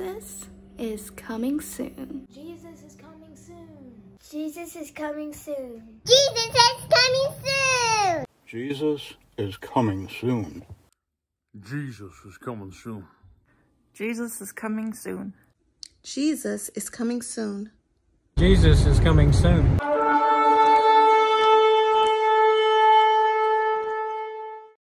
Jesus is coming soon. Jesus is coming soon. Jesus is coming soon. Jesus is coming soon. Jesus is coming soon. Jesus is coming soon. Jesus is coming soon. Jesus is coming soon. Jesus is coming soon.